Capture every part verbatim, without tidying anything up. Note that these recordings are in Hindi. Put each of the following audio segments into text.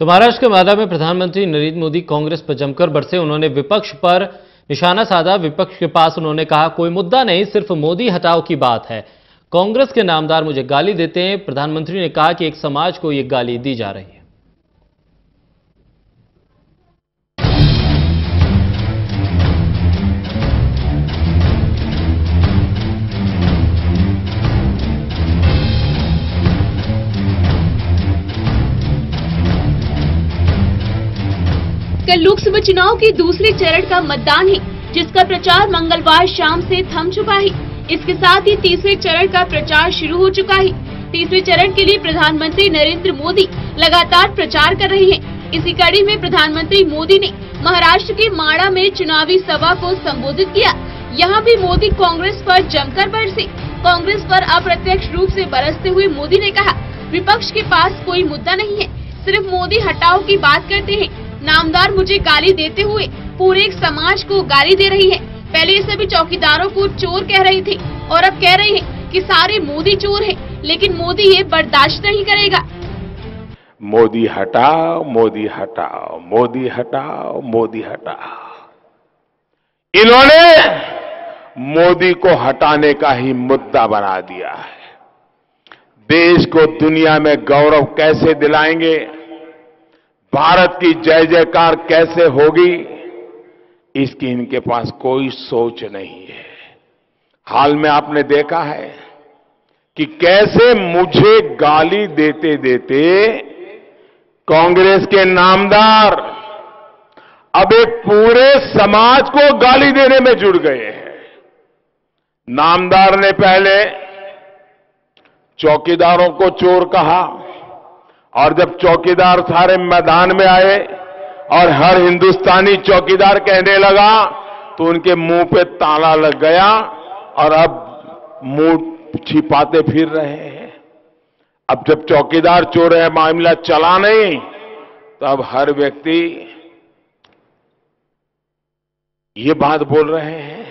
तो महाराष्ट्र के मादा में प्रधानमंत्री नरेंद्र मोदी कांग्रेस पर जमकर बरसे। उन्होंने विपक्ष पर निशाना साधा। विपक्ष के पास उन्होंने कहा, कोई मुद्दा नहीं, सिर्फ मोदी हटाओ की बात है। कांग्रेस के नामदार मुझे गाली देते हैं। प्रधानमंत्री ने कहा कि एक समाज को यह गाली दी जा रही है। कल लोकसभा चुनाव के दूसरे चरण का मतदान है, जिसका प्रचार मंगलवार शाम से थम चुका है। इसके साथ ही तीसरे चरण का प्रचार शुरू हो चुका है। तीसरे चरण के लिए प्रधानमंत्री नरेंद्र मोदी लगातार प्रचार कर रहे हैं। इसी कड़ी में प्रधानमंत्री मोदी ने महाराष्ट्र के माड़ा में चुनावी सभा को संबोधित किया। यहाँ भी मोदी कांग्रेस पर जमकर बरसे। कांग्रेस पर अप्रत्यक्ष रूप से बरसते हुए मोदी ने कहा, विपक्ष के पास कोई मुद्दा नहीं है, सिर्फ मोदी हटाओ की बात करते हैं। नामदार मुझे गाली देते हुए पूरे एक समाज को गाली दे रही है। पहले ये सभी चौकीदारों को चोर कह रही थी और अब कह रही है कि सारे मोदी चोर हैं, लेकिन मोदी ये बर्दाश्त नहीं करेगा। मोदी हटाओ, मोदी हटाओ, मोदी हटाओ, मोदी हटाओ। इन्होंने मोदी को हटाने का ही मुद्दा बना दिया है। देश को दुनिया में गौरव कैसे दिलाएंगे, भारत की जय जयकार कैसे होगी, इसकी इनके पास कोई सोच नहीं है। हाल में आपने देखा है कि कैसे मुझे गाली देते देते कांग्रेस के नामदार अब एक पूरे समाज को गाली देने में जुड़ गए हैं। नामदार ने पहले चौकीदारों को चोर कहा, और जब चौकीदार सारे मैदान में आए और हर हिंदुस्तानी चौकीदार कहने लगा तो उनके मुंह पे ताला लग गया और अब मुंह छिपाते फिर रहे हैं। अब जब चौकीदार चोर है, मामला चला नहीं, तो अब हर व्यक्ति ये बात बोल रहे हैं,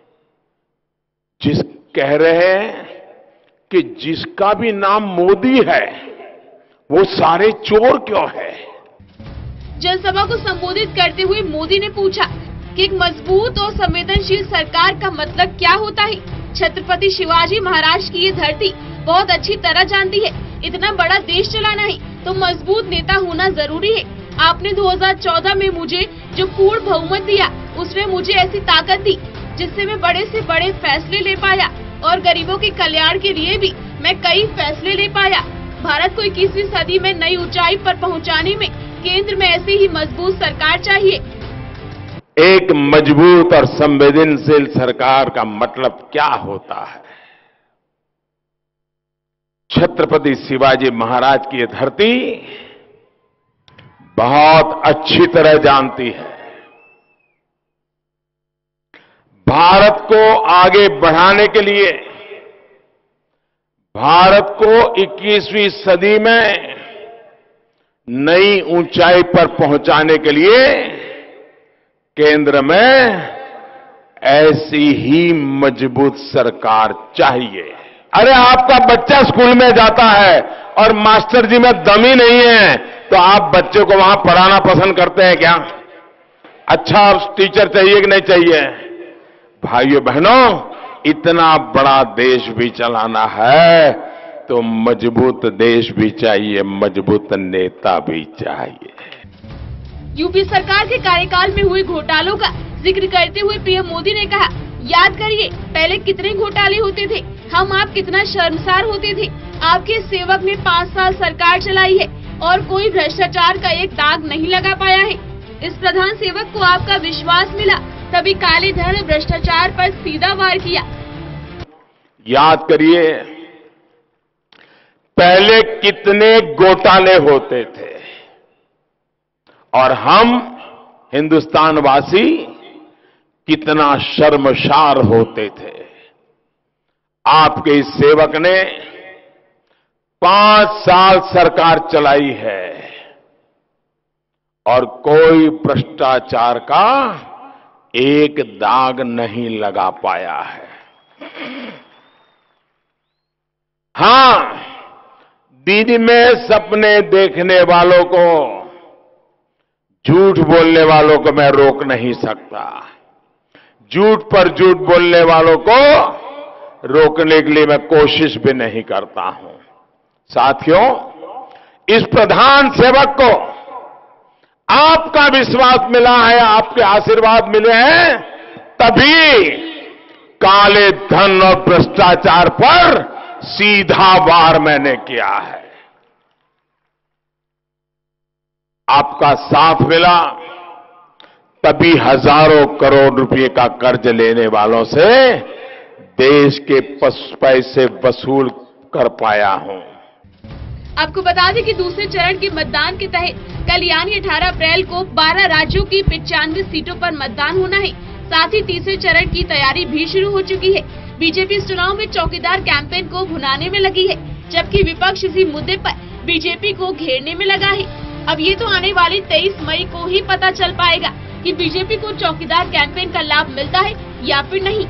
जिस कह रहे हैं कि जिसका भी नाम मोदी है वो सारे चोर क्यों है। जनसभा को संबोधित करते हुए मोदी ने पूछा कि एक मजबूत और संवेदनशील सरकार का मतलब क्या होता है। छत्रपति शिवाजी महाराज की ये धरती बहुत अच्छी तरह जानती है, इतना बड़ा देश चलाना है तो मजबूत नेता होना जरूरी है। आपने दो हज़ार चौदह में मुझे जो पूर्ण बहुमत दिया, उसने मुझे ऐसी ताकत दी जिससे मैं बड़े से बड़े फैसले ले पाया और गरीबों के कल्याण के लिए भी मैं कई फैसले ले पाया। भारत को इक्कीसवीं सदी में नई ऊंचाई पर पहुंचाने में केंद्र में ऐसी ही मजबूत सरकार चाहिए। एक मजबूत और संवेदनशील सरकार का मतलब क्या होता है, छत्रपति शिवाजी महाराज की ये धरती बहुत अच्छी तरह जानती है। भारत को आगे बढ़ाने के लिए, भारत को इक्कीसवीं सदी में नई ऊंचाई पर पहुंचाने के लिए केंद्र में ऐसी ही मजबूत सरकार चाहिए। अरे आपका बच्चा स्कूल में जाता है और मास्टर जी में दम ही नहीं है, तो आप बच्चे को वहां पढ़ाना पसंद करते हैं क्या? अच्छा टीचर चाहिए कि नहीं चाहिए? भाइयों बहनों, इतना बड़ा देश भी चलाना है तो मजबूत देश भी चाहिए, मजबूत नेता भी चाहिए। यूपी सरकार के कार्यकाल में हुए घोटालों का जिक्र करते हुए पीएम मोदी ने कहा, याद करिए पहले कितने घोटाले होते थे, हम आप कितना शर्मसार होते थे। आपके सेवक ने पाँच साल सरकार चलाई है और कोई भ्रष्टाचार का एक दाग नहीं लगा पाया है। इस प्रधान सेवक को आपका विश्वास मिला, तभी काले धन भ्रष्टाचार पर सीधा वार किया। याद करिए पहले कितने घोटाले होते थे और हम हिंदुस्तानवासी कितना शर्मसार होते थे। आपके इस सेवक ने पांच साल सरकार चलाई है और कोई भ्रष्टाचार का एक दाग नहीं लगा पाया है। हां, दिन में सपने देखने वालों को झूठ बोलने वालों को मैं रोक नहीं सकता। झूठ पर झूठ बोलने वालों को रोकने के लिए मैं कोशिश भी नहीं करता हूं। साथियों, इस प्रधान सेवक को आपका विश्वास मिला है, आपके आशीर्वाद मिले हैं, तभी काले धन और भ्रष्टाचार पर सीधा वार मैंने किया है। आपका साथ मिला, तभी हजारों करोड़ रुपए का कर्ज लेने वालों से देश के पैसे वसूल कर पाया हूं। आपको बता दें कि दूसरे चरण के मतदान के तहत कल यानी अठारह अप्रैल को बारह राज्यों की पचानवे सीटों पर मतदान होना है। साथ ही तीसरे चरण की तैयारी भी शुरू हो चुकी है। बीजेपी इस चुनाव में चौकीदार कैंपेन को भुनाने में लगी है, जबकि विपक्ष इसी मुद्दे पर बीजेपी को घेरने में लगा है। अब ये तो आने वाली तेईस मई को ही पता चल पाएगा कि बीजेपी को चौकीदार कैंपेन का लाभ मिलता है या फिर नहीं।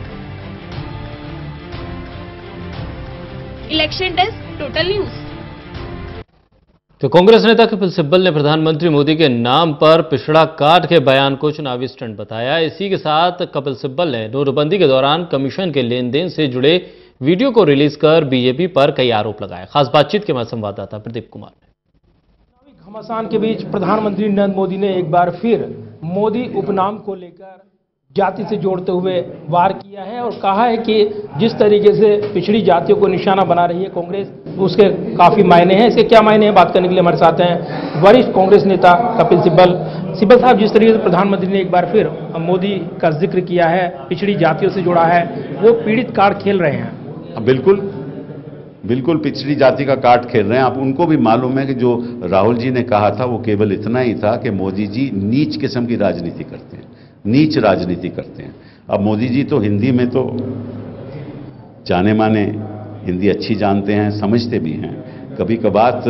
Election desk, total news. तो कांग्रेस नेता कपिल सिब्बल ने प्रधानमंत्री मोदी के नाम पर पिछड़ा काट के बयान को चुनावी स्टंट बताया। इसी के साथ कपिल सिब्बल ने नोटबंदी के दौरान कमीशन के लेन देन से जुड़े वीडियो को रिलीज कर बीजेपी पर कई आरोप लगाए। खास बातचीत के हमारे संवाददाता प्रदीप कुमार ने। घमासान के बीच प्रधानमंत्री नरेंद्र मोदी ने एक बार फिर मोदी उपनाम को लेकर जाति से जोड़ते हुए वार किया है और कहा है कि जिस तरीके से पिछड़ी जातियों को निशाना बना रही है कांग्रेस, उसके काफी मायने हैं। इसके क्या मायने हैं, बात करने के लिए हमारे साथ हैं वरिष्ठ कांग्रेस नेता कपिल सिब्बल। सिब्बल साहब, जिस तरीके से प्रधानमंत्री ने एक बार फिर मोदी का जिक्र किया है, पिछड़ी जातियों से जुड़ा है, वो पीड़ित कार्ड खेल रहे हैं। बिल्कुल बिल्कुल पिछड़ी जाति का कार्ड खेल रहे हैं। आप उनको भी मालूम है कि जो राहुल जी ने कहा था वो केवल इतना ही था कि मोदी जी नीच किस्म की राजनीति करते हैं, नीच राजनीति करते हैं। अब मोदी जी तो हिंदी में तो जाने माने हिंदी अच्छी जानते हैं, समझते भी हैं। कभी कभार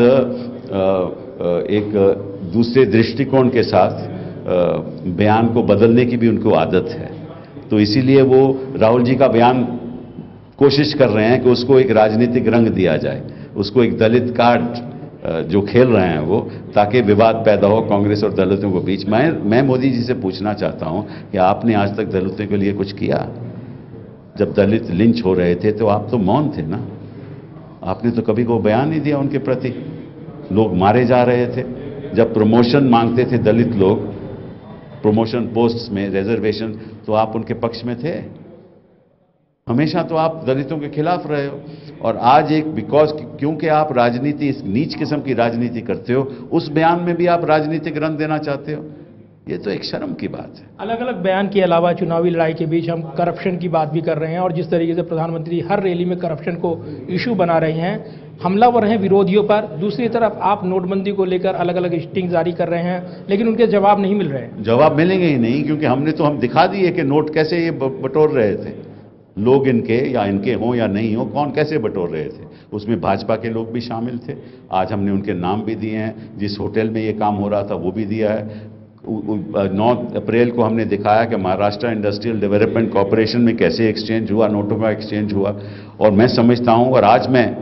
एक दूसरे दृष्टिकोण के साथ बयान को बदलने की भी उनको आदत है। तो इसीलिए वो राहुल जी का बयान कोशिश कर रहे हैं कि उसको एक राजनीतिक रंग दिया जाए, उसको एक दलित कार्ड जो खेल रहे हैं वो, ताकि विवाद पैदा हो कांग्रेस और दलितों के बीच। मैं मैं मोदी जी से पूछना चाहता हूं कि आपने आज तक दलितों के लिए कुछ किया? जब दलित लिंच हो रहे थे तो आप तो मौन थे ना, आपने तो कभी कोई बयान नहीं दिया उनके प्रति। लोग मारे जा रहे थे, जब प्रमोशन मांगते थे दलित लोग, प्रमोशन पोस्ट में रिजर्वेशन, तो आप उनके पक्ष में थे। हमेशा तो आप दलितों के खिलाफ रहे हो। और आज एक बिकॉज क्योंकि आप राजनीति, इस नीच किस्म की राजनीति करते हो, उस बयान में भी आप राजनीतिक रंग देना चाहते हो। ये तो एक शर्म की बात है। अलग अलग बयान के अलावा चुनावी लड़ाई के बीच हम करप्शन की बात भी कर रहे हैं और जिस तरीके से प्रधानमंत्री हर रैली में करप्शन को इशू बना रहे हैं, हमलावर हैं विरोधियों पर। दूसरी तरफ आप नोटबंदी को लेकर अलग अलग स्टिंग जारी कर रहे हैं, लेकिन उनके जवाब नहीं मिल रहे हैं। जवाब मिलेंगे ही नहीं, क्योंकि हमने तो हम दिखा दिए कि नोट कैसे ये बटोर रहे थे। लोग इनके या इनके हों या नहीं हो, कौन कैसे बटोर रहे थे, उसमें भाजपा के लोग भी शामिल थे। आज हमने उनके नाम भी दिए हैं, जिस होटल में ये काम हो रहा था वो भी दिया है। नौ अप्रैल को हमने दिखाया कि महाराष्ट्र इंडस्ट्रियल डेवलपमेंट कॉरपोरेशन में कैसे एक्सचेंज हुआ, नोटों का एक्सचेंज हुआ। और मैं समझता हूं, और आज मैं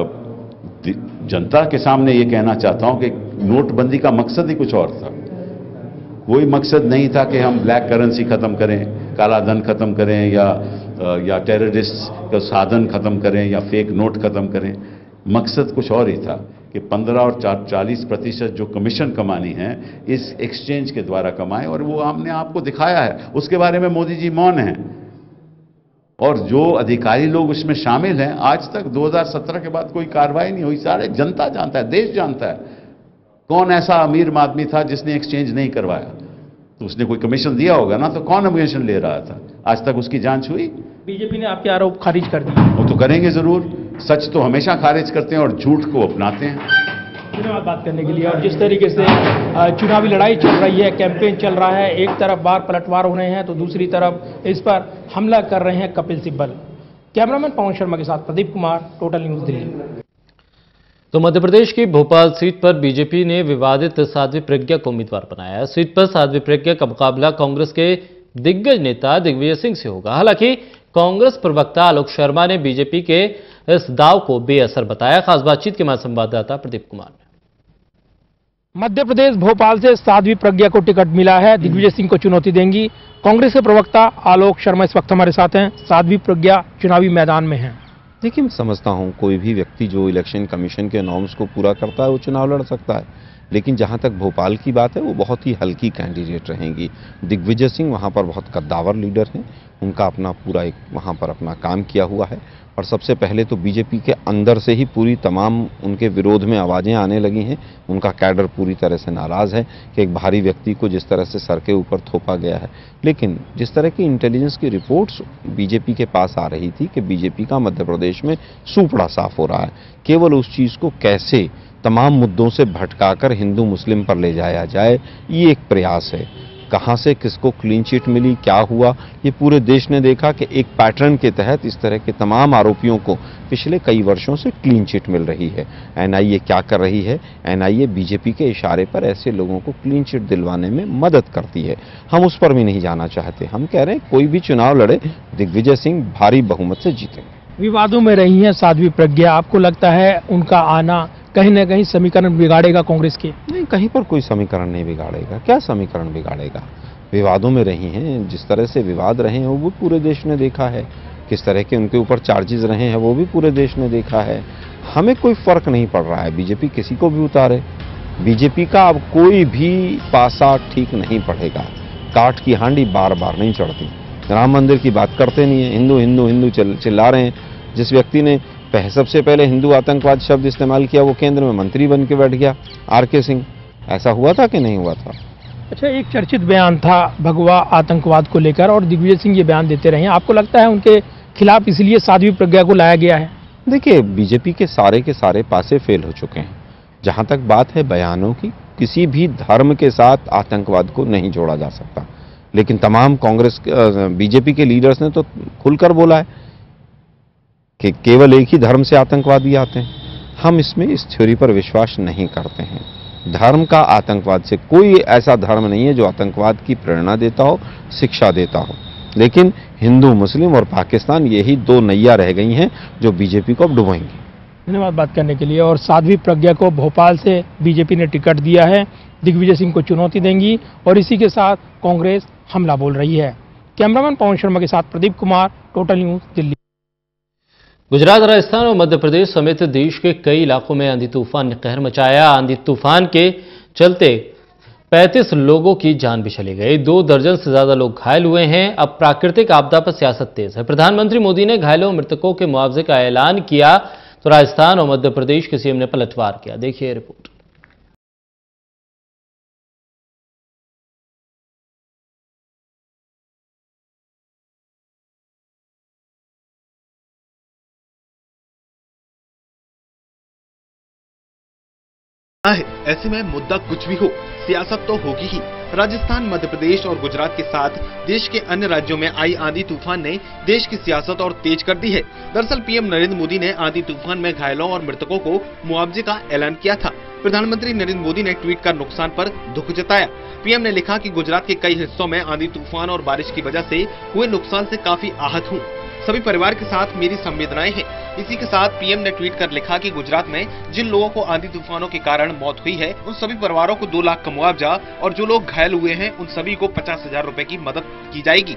जनता के सामने ये कहना चाहता हूं कि नोटबंदी का मकसद ही कुछ और था। कोई मकसद नहीं था कि हम ब्लैक करेंसी खत्म करें, काला धन खत्म करें, या या टेररिस्ट का साधन खत्म करें, या फेक नोट खत्म करें। मकसद कुछ और ही था कि पंद्रह और चालीस प्रतिशत जो कमीशन कमानी है इस एक्सचेंज के द्वारा कमाएं, और वो हमने आपको दिखाया है। उसके बारे में मोदी जी मौन हैं, और जो अधिकारी लोग उसमें शामिल हैं, आज तक दो हज़ार सत्रह के बाद कोई कार्रवाई नहीं हुई। सारे जनता जानता है, देश जानता है कौन ऐसा अमीर आदमी था जिसने एक्सचेंज नहीं करवाया। तो उसने कोई कमीशन दिया होगा ना, तो कौन कमीशन ले रहा था? आज तक उसकी जांच हुई? बीजेपी ने आपके आरोप खारिज कर दिए। वो तो करेंगे जरूर, सच तो हमेशा खारिज करते हैं और झूठ को अपनाते हैं। धन्यवाद बात करने के लिए। और जिस तरीके से चुनावी लड़ाई चल रही है, कैंपेन चल रहा है, एक तरफ बार पलटवार हो रहे हैं तो दूसरी तरफ इस पर हमला कर रहे हैं कपिल सिब्बल। कैमरामैन पवन शर्मा के साथ प्रदीप कुमार, टोटल न्यूज दिल्ली। तो मध्य प्रदेश की भोपाल सीट पर बीजेपी ने विवादित साध्वी प्रज्ञा को उम्मीदवार बनाया है। सीट पर साध्वी प्रज्ञा का मुकाबला कांग्रेस के दिग्गज नेता दिग्विजय सिंह से होगा। हालांकि कांग्रेस प्रवक्ता आलोक शर्मा ने बीजेपी के इस दाव को बेअसर बताया। खास बातचीत के हमारे संवाददाता प्रदीप कुमार ने। मध्य प्रदेश भोपाल से साध्वी प्रज्ञा को टिकट मिला है, दिग्विजय सिंह को चुनौती देंगी। कांग्रेस के प्रवक्ता आलोक शर्मा इस वक्त हमारे साथ हैं। साध्वी प्रज्ञा चुनावी मैदान में हैं। देखिए, मैं समझता हूं कोई भी व्यक्ति जो इलेक्शन कमीशन के नॉर्म्स को पूरा करता है वो चुनाव लड़ सकता है, लेकिन जहां तक भोपाल की बात है वो बहुत ही हल्की कैंडिडेट रहेंगी। दिग्विजय सिंह वहां पर बहुत कद्दावर लीडर हैं, उनका अपना पूरा एक वहां पर अपना काम किया हुआ है और सबसे पहले तो बीजेपी के अंदर से ही पूरी तमाम उनके विरोध में आवाज़ें आने लगी हैं। उनका कैडर पूरी तरह से नाराज़ है कि एक भारी व्यक्ति को जिस तरह से सर के ऊपर थोपा गया है। लेकिन जिस तरह की इंटेलिजेंस की रिपोर्ट्स बीजेपी के पास आ रही थी कि बीजेपी का मध्य प्रदेश में सूपड़ा साफ हो रहा है, केवल उस चीज़ को कैसे तमाम मुद्दों से भटकाकर हिंदू मुस्लिम पर ले जाया जाए, ये एक प्रयास है। कहां से किसको क्लीन चिट मिली, क्या हुआ, ये पूरे देश ने देखा कि एक पैटर्न के तहत इस तरह के तमाम आरोपियों को पिछले कई वर्षों से क्लीन चिट मिल रही है। एनआईए क्या कर रही है? एनआईए बीजेपी के इशारे पर ऐसे लोगों को क्लीन चिट दिलवाने में मदद करती है। हम उस पर भी नहीं जाना चाहते। हम कह रहे हैं कोई भी चुनाव लड़े, दिग्विजय सिंह भारी बहुमत से जीतेंगे। विवादों में रही हैं साध्वी प्रज्ञा, आपको लगता है उनका आना कहीं ना कहीं समीकरण बिगाड़ेगा कांग्रेस के? नहीं, कहीं पर कोई समीकरण नहीं बिगाड़ेगा। क्या समीकरण बिगाड़ेगा? विवादों में रही हैं, जिस तरह से विवाद रहे हैं वो पूरे देश ने देखा है, किस तरह के उनके ऊपर चार्जेस रहे हैं वो भी पूरे देश ने देखा है। हमें कोई फर्क नहीं पड़ रहा है, बीजेपी किसी को भी उतारे, बीजेपी का अब कोई भी पासा ठीक नहीं पड़ेगा। काठ की हांडी बार बार नहीं चढ़ती। राम मंदिर की बात करते नहीं है, हिंदू हिंदू हिंदू चिल्ला रहे हैं। जिस व्यक्ति ने पह, सबसे पहले हिंदू आतंकवाद शब्द इस्तेमाल किया वो केंद्र में मंत्री बन के बैठ गया, आर के सिंह। ऐसा हुआ था कि नहीं हुआ था? अच्छा, एक चर्चित बयान था भगवा आतंकवाद को लेकर और दिग्विजय सिंह ये बयान देते रहे। आपको लगता है उनके खिलाफ इसलिए साध्वी प्रज्ञा को लाया गया है? देखिए, बीजेपी के सारे के सारे पासे फेल हो चुके हैं। जहां तक बात है बयानों की, किसी भी धर्म के साथ आतंकवाद को नहीं जोड़ा जा सकता, लेकिन तमाम कांग्रेस बीजेपी के लीडर्स ने तो खुलकर बोला है कि केवल एक ही धर्म से आतंकवादी आते हैं। हम इसमें इस थ्योरी पर विश्वास नहीं करते हैं। धर्म का आतंकवाद से कोई ऐसा धर्म नहीं है जो आतंकवाद की प्रेरणा देता हो, शिक्षा देता हो। लेकिन हिंदू मुस्लिम और पाकिस्तान यही दो नैया रह गई हैं जो बीजेपी को अब डुबोएंगी। धन्यवाद बात करने के लिए। और साध्वी प्रज्ञा को भोपाल से बीजेपी ने टिकट दिया है, दिग्विजय सिंह को चुनौती देंगी और इसी के साथ कांग्रेस हमला बोल रही है। कैमरामैन पवन शर्मा के साथ प्रदीप कुमार, टोटल न्यूज, दिल्ली। गुजरात, राजस्थान और मध्य प्रदेश समेत देश के कई इलाकों में आंधी तूफान ने कहर मचाया। आंधी तूफान के चलते पैंतीस लोगों की जान भी चली गई, दो दर्जन से ज्यादा लोग घायल हुए हैं। अब प्राकृतिक आपदा पर सियासत तेज है। प्रधानमंत्री मोदी ने घायलों और मृतकों के मुआवजे का ऐलान किया तो राजस्थान और मध्य प्रदेश के सीएम ने पलटवार किया। देखिए रिपोर्ट। है। ऐसे में मुद्दा कुछ भी हो, सियासत तो होगी ही। राजस्थान, मध्य प्रदेश और गुजरात के साथ देश के अन्य राज्यों में आई आंधी तूफान ने देश की सियासत और तेज कर दी है। दरअसल पीएम नरेंद्र मोदी ने आंधी तूफान में घायलों और मृतकों को मुआवजे का ऐलान किया था। प्रधानमंत्री नरेंद्र मोदी ने ट्वीट कर नुकसान पर दुख जताया। पीएम ने लिखा कि गुजरात के कई हिस्सों में आंधी तूफान और बारिश की वजह से हुए नुकसान से काफी आहत हूँ। सभी परिवार के साथ मेरी संवेदनाएं हैं। इसी के साथ पीएम ने ट्वीट कर लिखा कि गुजरात में जिन लोगों को आंधी तूफानों के कारण मौत हुई है उन सभी परिवारों को दो लाख का मुआवजा और जो लोग घायल हुए हैं उन सभी को पचास हजार रूपए की मदद की जाएगी।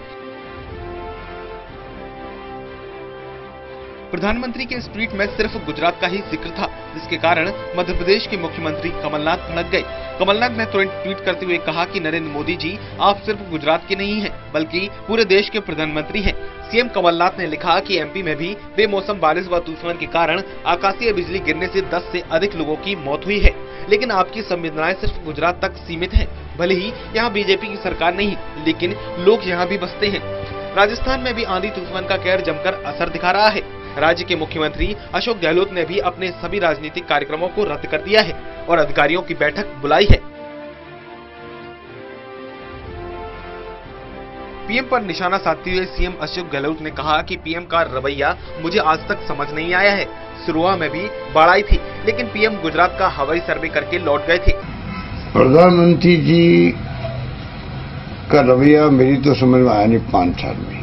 प्रधानमंत्री के इस ट्वीट में सिर्फ गुजरात का ही जिक्र था, जिसके कारण मध्य प्रदेश के मुख्यमंत्री कमलनाथ भड़क गए। कमलनाथ ने तुरंत ट्वीट करते हुए कहा कि नरेंद्र मोदी जी आप सिर्फ गुजरात के नहीं हैं बल्कि पूरे देश के प्रधानमंत्री हैं। सीएम कमलनाथ ने लिखा कि एमपी में भी बेमौसम बारिश व तूफान के कारण आकाशीय बिजली गिरने से दस से अधिक लोगों की मौत हुई है, लेकिन आपकी संवेदनाएं सिर्फ गुजरात तक सीमित हैं। भले ही यहाँ बीजेपी की सरकार नहीं, लेकिन लोग यहाँ भी बसते हैं। राजस्थान में भी आंधी तूफान का कहर जमकर असर दिखा रहा है। राज्य के मुख्यमंत्री अशोक गहलोत ने भी अपने सभी राजनीतिक कार्यक्रमों को रद्द कर दिया है और अधिकारियों की बैठक बुलाई है। पीएम पर निशाना साधते हुए सीएम अशोक गहलोत ने कहा कि पीएम का रवैया मुझे आज तक समझ नहीं आया है। शुरुआत में भी बाढ़ आई थी, लेकिन पीएम गुजरात का हवाई सर्वे करके लौट गए थे। प्रधानमंत्री जी का रवैया मेरी तो समझ में आया नहीं पांच साल में।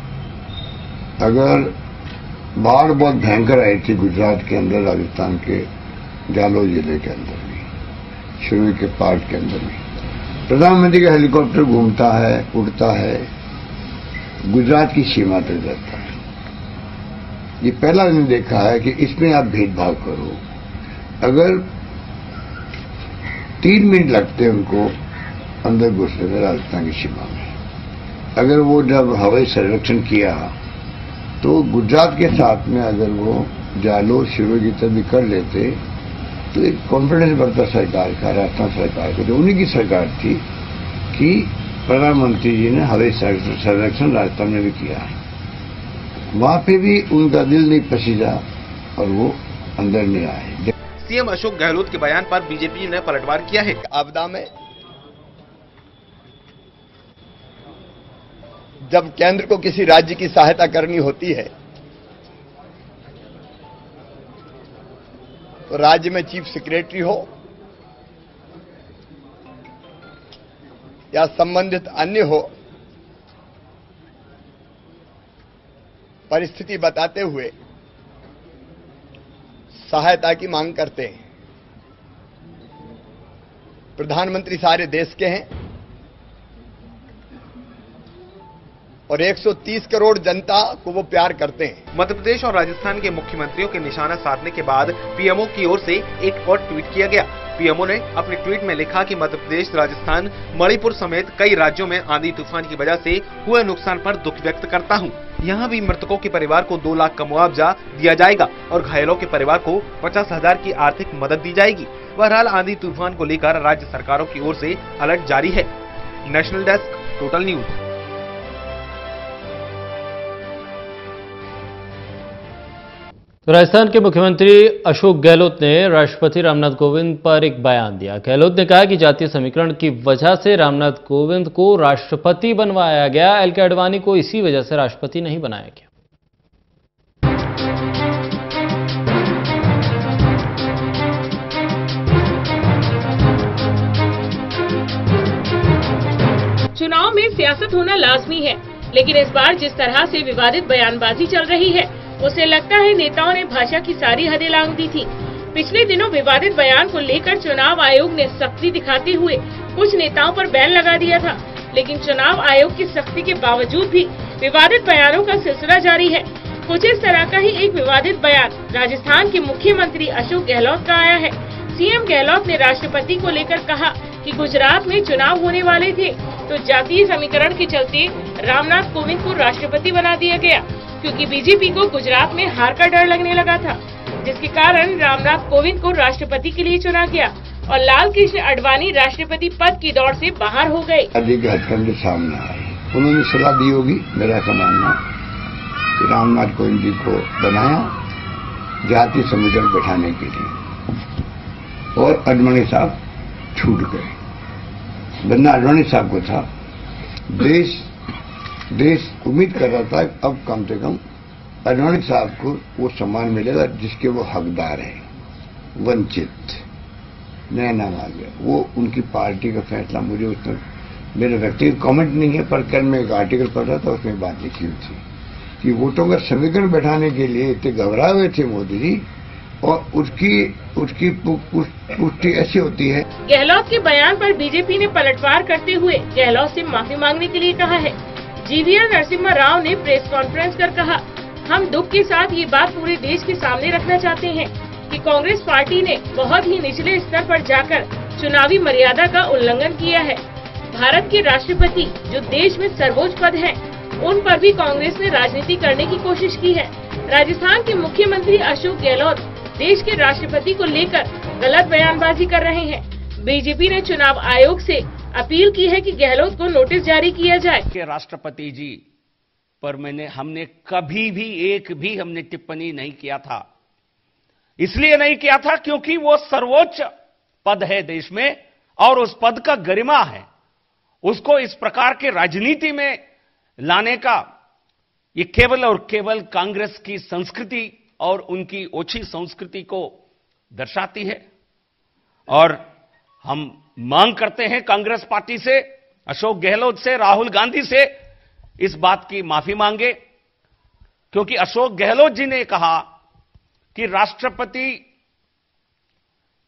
अगर बाढ़ बहुत भयंकर आई थी गुजरात के अंदर, राजस्थान के जालोर जिले के अंदर भी, शिरोई के पार्क के अंदर में प्रधानमंत्री का हेलीकॉप्टर घूमता है, उड़ता है, गुजरात की सीमा तक जाता है। ये पहला दिन देखा है कि इसमें आप भेदभाव करो। अगर तीन मिनट लगते उनको अंदर घुसने में राजस्थान की सीमा में, अगर वो जब हवाई सर्वेक्षण किया तो गुजरात के साथ में अगर वो जालोर शिरोई की तरफ भी कर लेते तो एक कॉन्फिडेंस बढ़ता सरकार का, राजस्थान सरकार का, जो उन्हीं की सरकार थी कि प्रधानमंत्री जी ने हवाई सर्वेक्षण राजस्थान में भी किया है। वहां पे भी उनका दिल नहीं पसीजा और वो अंदर नहीं आए। सीएम अशोक गहलोत के बयान पर बीजेपी ने पलटवार किया है। आपदा में जब केंद्र को किसी राज्य की सहायता करनी होती है तो राज्य में चीफ सेक्रेटरी हो या संबंधित अन्य हो, परिस्थिति बताते हुए सहायता की मांग करते हैं। प्रधानमंत्री सारे देश के हैं और एक सौ तीस करोड़ जनता को वो प्यार करते हैं। मध्य प्रदेश और राजस्थान के मुख्यमंत्रियों के निशाना साधने के बाद पीएमओ की ओर से एक और ट्वीट किया गया। पीएमओ ने अपने ट्वीट में लिखा कि मध्य प्रदेश, राजस्थान, मणिपुर समेत कई राज्यों में आंधी तूफान की वजह से हुए नुकसान पर दुख व्यक्त करता हूं। यहां भी मृतकों के परिवार को दो लाख का मुआवजा दिया जाएगा और घायलों के परिवार को पचास हजार की आर्थिक मदद दी जाएगी। बहरहाल आंधी तूफान को लेकर राज्य सरकारों की ओर से अलर्ट जारी है। National desk, total news. तो राजस्थान के मुख्यमंत्री अशोक गहलोत ने राष्ट्रपति रामनाथ कोविंद पर एक बयान दिया। गहलोत ने कहा कि जातीय समीकरण की वजह से रामनाथ कोविंद को राष्ट्रपति बनवाया गया, एल के आडवाणी को इसी वजह से राष्ट्रपति नहीं बनाया गया। चुनाव में सियासत होना लाजमी है, लेकिन इस बार जिस तरह से विवादित बयानबाजी चल रही है उसे लगता है नेताओं ने भाषा की सारी हदें लांघ दी थी। पिछले दिनों विवादित बयान को लेकर चुनाव आयोग ने सख्ती दिखाते हुए कुछ नेताओं पर बैन लगा दिया था, लेकिन चुनाव आयोग की सख्ती के बावजूद भी विवादित बयानों का सिलसिला जारी है। कुछ इस तरह का ही एक विवादित बयान राजस्थान के मुख्यमंत्री अशोक गहलोत का आया है। सीएम गहलोत ने राष्ट्रपति को लेकर कहा कि गुजरात में चुनाव होने वाले थे तो जातीय समीकरण के चलते रामनाथ कोविंद को राष्ट्रपति बना दिया गया, क्योंकि बीजेपी को गुजरात में हार का डर लगने लगा था, जिसके कारण रामनाथ कोविंद को राष्ट्रपति के लिए चुना गया और लाल कृष्ण आडवाणी राष्ट्रपति पद की दौड़ से बाहर हो गए। हथकंडे सामने आए, उन्होंने सलाह दी होगी, मेरा ऐसा मानना कि रामनाथ कोविंद जी को बनाया जातीय समीकरण बैठाने के लिए और आडवाणी साहब छूट गए। बनना आडवाणी साहब को था। देश देश उम्मीद कर रहा था अब कम से कम आडवाणी साहब को वो सम्मान मिलेगा जिसके वो हकदार हैं। वंचित नया नाम आ गया, वो उनकी पार्टी का फैसला। मुझे उसमें मेरा व्यक्तिगत कमेंट नहीं है, पर कल मैं एक आर्टिकल पढ़ रहा था, उसमें बात लिखी हुई थी कि वोटों का समीकरण बैठाने के लिए इतने घबराए हुए थे मोदी जी, और उसकी उसकी पुष्टि ऐसी होती है। गहलोत के बयान पर बीजेपी ने पलटवार करते हुए गहलोत से माफी मांगने के लिए कहा है। जीवीएल नरसिम्हा राव ने प्रेस कॉन्फ्रेंस कर कहा, हम दुख के साथ ये बात पूरे देश के सामने रखना चाहते हैं कि कांग्रेस पार्टी ने बहुत ही निचले स्तर पर जाकर चुनावी मर्यादा का उल्लंघन किया है। भारत के राष्ट्रपति जो देश में सर्वोच्च पद हैं, उन पर भी कांग्रेस ने राजनीति करने की कोशिश की है। राजस्थान के मुख्यमंत्री अशोक गहलोत देश के राष्ट्रपति को लेकर गलत बयानबाजी कर रहे हैं। बीजेपी ने चुनाव आयोग से अपील की है कि गहलोत को नोटिस जारी किया जाए। के राष्ट्रपति जी पर मैंने हमने कभी भी एक भी हमने टिप्पणी नहीं किया था। इसलिए नहीं किया था क्योंकि वो सर्वोच्च पद है देश में और उस पद का गरिमा है। उसको इस प्रकार के राजनीति में लाने का ये केवल और केवल कांग्रेस की संस्कृति और उनकी ओछी संस्कृति को दर्शाती है। और हम मांग करते हैं कांग्रेस पार्टी से, अशोक गहलोत से, राहुल गांधी से इस बात की माफी मांगे, क्योंकि अशोक गहलोत जी ने कहा कि राष्ट्रपति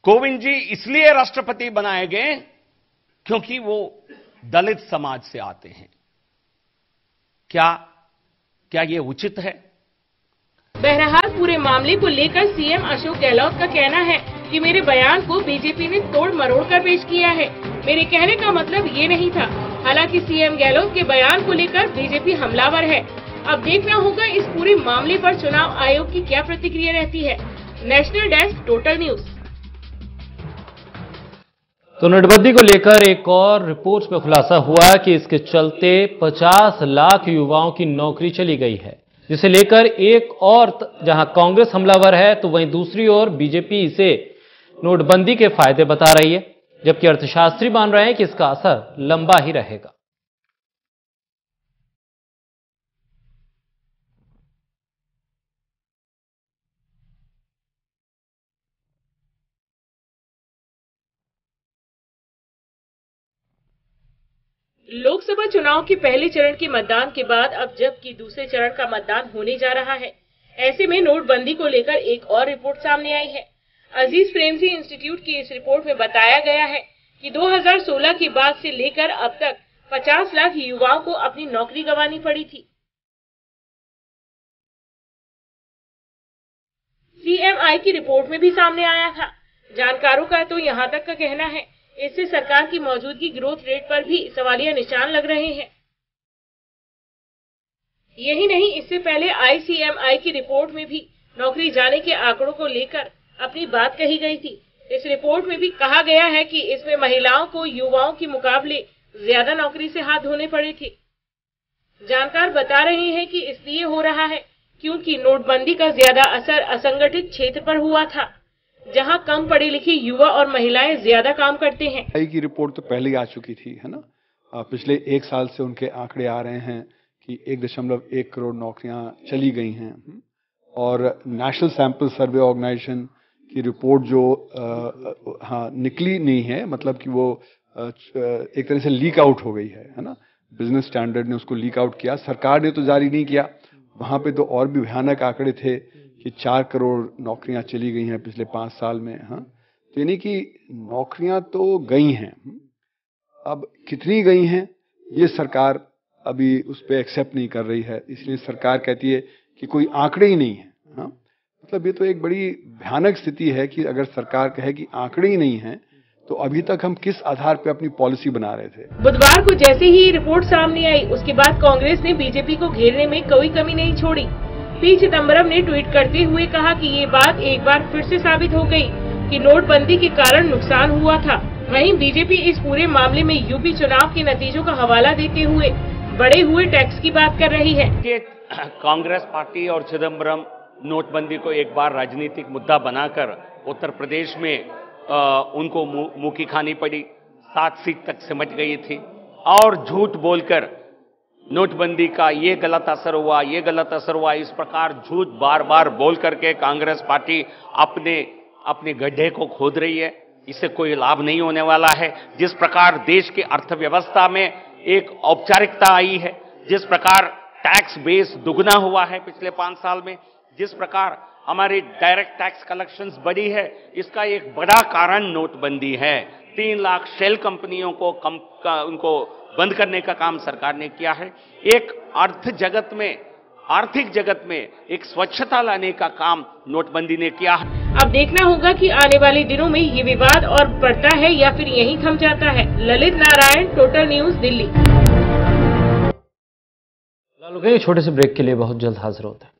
कोविंद जी इसलिए राष्ट्रपति बनाए गए क्योंकि वो दलित समाज से आते हैं। क्या क्या ये उचित है? बहरहाल पूरे मामले को लेकर सीएम अशोक गहलोत का कहना है कि मेरे बयान को बीजेपी ने तोड़ मरोड़ कर पेश किया है। मेरे कहने का मतलब ये नहीं था। हालांकि सीएम गहलोत के बयान को लेकर बीजेपी हमलावर है। अब देखना होगा इस पूरे मामले पर चुनाव आयोग की क्या प्रतिक्रिया रहती है। National desk, total news. तो नोटबंदी को लेकर एक और रिपोर्ट में खुलासा हुआ कि इसके चलते पचास लाख युवाओं की नौकरी चली गई है, जिसे लेकर एक और जहां कांग्रेस हमलावर है तो वहीं दूसरी ओर बीजेपी इसे नोटबंदी के फायदे बता रही है, जबकि अर्थशास्त्री मान रहे हैं कि इसका असर लंबा ही रहेगा। लोकसभा चुनाव के पहले चरण के मतदान के बाद अब जबकि दूसरे चरण का मतदान होने जा रहा है, ऐसे में नोटबंदी को लेकर एक और रिपोर्ट सामने आई है। अजीज प्रेमजी इंस्टीट्यूट की इस रिपोर्ट में बताया गया है कि दो हज़ार सोलह के बाद से लेकर अब तक पचास लाख युवाओं को अपनी नौकरी गंवानी पड़ी थी। सीएमआई की रिपोर्ट में भी सामने आया था। जानकारों का तो यहाँ तक का कहना है इससे सरकार की मौजूदगी ग्रोथ रेट पर भी सवालिया निशान लग रहे हैं। यही नहीं, इससे पहले आईसीएमआई की रिपोर्ट में भी नौकरी जाने के आंकड़ों को लेकर अपनी बात कही गई थी। इस रिपोर्ट में भी कहा गया है कि इसमें महिलाओं को युवाओं के मुकाबले ज्यादा नौकरी से हाथ धोने पड़े थे। जानकार बता रहे हैं कि इसलिए हो रहा है क्योंकि नोटबंदी का ज्यादा असर असंगठित क्षेत्र पर हुआ था, जहां कम पढ़े लिखे युवा और महिलाएं ज्यादा काम करते हैं। आई की रिपोर्ट तो पहले ही आ चुकी थी, है ना। पिछले एक साल से उनके आंकड़े आ रहे हैं कि एक दशमलव एक करोड़ नौकरियां चली गई हैं। और नेशनल सैंपल सर्वे ऑर्गेनाइजेशन की रिपोर्ट जो आ, हाँ निकली नहीं है, मतलब कि वो आ, एक तरह से लीक आउट हो गई है है ना। बिजनेस स्टैंडर्ड ने उसको लीक आउट किया, सरकार ने तो जारी नहीं किया। वहां पे तो और भी भयानक आंकड़े थे कि चार करोड़ नौकरियां चली गई हैं पिछले पांच साल में। हाँ, तो यानी कि नौकरियां तो गई हैं, अब कितनी गई हैं ये सरकार अभी उस पर एक्सेप्ट नहीं कर रही है। इसलिए सरकार कहती है कि कोई आंकड़े ही नहीं है। हाँ, मतलब ये तो एक बड़ी भयानक स्थिति है कि अगर सरकार कहे कि आंकड़े ही नहीं है तो अभी तक हम किस आधार पर अपनी पॉलिसी बना रहे थे। बुधवार को जैसे ही रिपोर्ट सामने आई उसके बाद कांग्रेस ने बीजेपी को घेरने में कोई कमी नहीं छोड़ी। पी चिदम्बरम ने ट्वीट करते हुए कहा कि ये बात एक बार फिर से साबित हो गई कि नोटबंदी के कारण नुकसान हुआ था। वहीं बीजेपी इस पूरे मामले में यूपी चुनाव के नतीजों का हवाला देते हुए बढ़े हुए टैक्स की बात कर रही है। कांग्रेस पार्टी और चिदम्बरम नोटबंदी को एक बार राजनीतिक मुद्दा बनाकर उत्तर प्रदेश में आ, उनको मुंह की खानी पड़ी, सात सीट तक सिमट गई थी और झूठ बोलकर नोटबंदी का ये गलत असर हुआ, ये गलत असर हुआ, इस प्रकार झूठ बार बार बोल करके कांग्रेस पार्टी अपने अपने गड्ढे को खोद रही है। इससे कोई लाभ नहीं होने वाला है। जिस प्रकार देश की अर्थव्यवस्था में एक औपचारिकता आई है, जिस प्रकार टैक्स बेस दुगना हुआ है पिछले पांच साल में, जिस प्रकार हमारी डायरेक्ट टैक्स कलेक्शंस बढ़ी है, इसका एक बड़ा कारण नोटबंदी है। तीन लाख शेल कंपनियों को कम का, उनको बंद करने का काम सरकार ने किया है। एक अर्थ जगत में, आर्थिक जगत में एक स्वच्छता लाने का काम नोटबंदी ने किया है। अब देखना होगा कि आने वाले दिनों में ये विवाद और बढ़ता है या फिर यहीं थम जाता है। Lalit Narayan, total news, Delhi. छोटे से ब्रेक के लिए बहुत जल्द हाजिर होते हैं।